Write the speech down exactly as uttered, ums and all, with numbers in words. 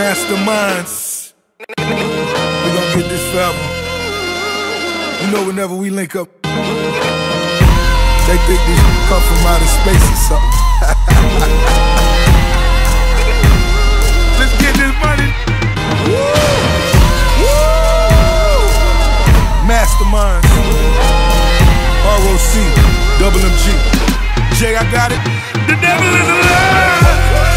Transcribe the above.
Masterminds. We gonna get this forever. You know, whenever we link up, they think we come from outer space or something. Let's get this money. Woo! Woo! Masterminds. R O C, double M G. Jay, I got it. The devil is alive.